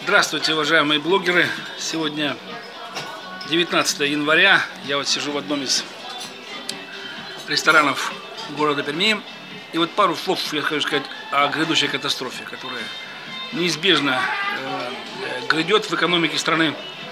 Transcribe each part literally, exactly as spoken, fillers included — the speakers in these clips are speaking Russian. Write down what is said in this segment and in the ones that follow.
Здравствуйте, уважаемые блогеры! Сегодня девятнадцатое января. Я вот сижу в одном из ресторанов города Перми. И вот пару слов я хочу сказать о грядущей катастрофе, которая неизбежно э, грядет в экономике страны.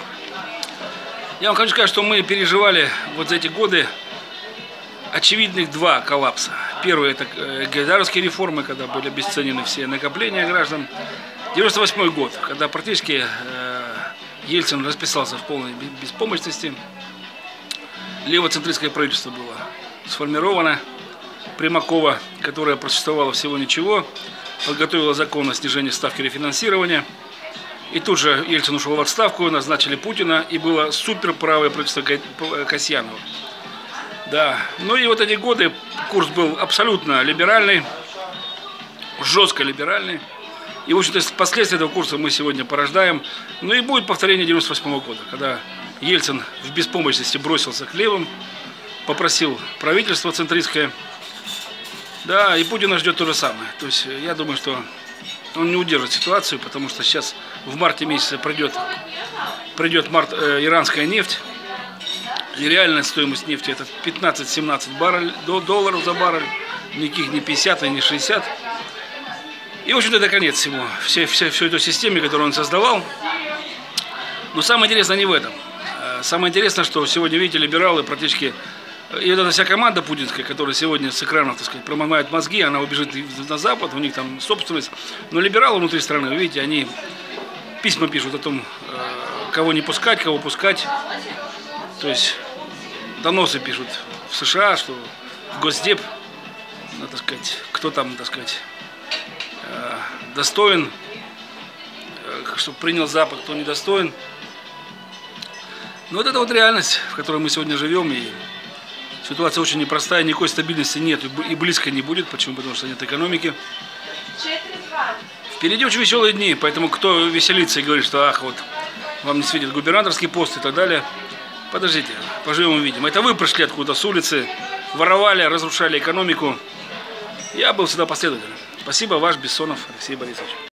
Я вам хочу сказать, что мы переживали вот за эти годы очевидных два коллапса. Первый — это гайдаровские реформы, когда были обесценены все накопления граждан. девяносто восьмой год, когда практически э, Ельцин расписался в полной беспомощности. Левоцентристское правительство было сформировано. Примакова, которая просуществовала всего ничего, подготовила закон о снижении ставки рефинансирования. И тут же Ельцин ушел в отставку, назначили Путина, и было суперправое правительство Касьянова. Да, ну и вот эти годы курс был абсолютно либеральный, жестко либеральный. И, в общем-то, последствия этого курса мы сегодня порождаем. Ну и будет повторение девяносто восьмого года, когда Ельцин в беспомощности бросился к левым, попросил правительство центристское. Да, и Путина ждет то же самое. То есть я думаю, что он не удержит ситуацию, потому что сейчас в марте месяце придет, придет март, э, иранская нефть. И реальная стоимость нефти — это пятнадцать-семнадцать баррель, долларов за баррель. Никаких не пятьдесят и не шестьдесят. И, в общем-то, это конец всему. Все, все, всей этой системе, которую он создавал. Но самое интересное не в этом. Самое интересное, что сегодня, видите, либералы практически... И вот эта вся команда путинская, которая сегодня с экранов, так сказать, промывает мозги, она убежит на Запад, у них там собственность. Но либералы внутри страны, вы видите, они письма пишут о том, кого не пускать, кого пускать. То есть доносы пишут в США, что в Госдеп, ну, так сказать, кто там, так сказать, достоин, чтобы принял Запад, кто недостоин. Но вот это вот реальность, в которой мы сегодня живем, и ситуация очень непростая, никакой стабильности нет и близко не будет. Почему? Потому что нет экономики. Впереди очень веселые дни, поэтому кто веселится и говорит, что ах, вот вам не светит губернаторский пост и так далее, подождите, поживем увидим. Это вы пришли откуда-то с улицы, воровали, разрушали экономику. Я был всегда последовательным. Спасибо, ваш Бессонов Алексей Борисович.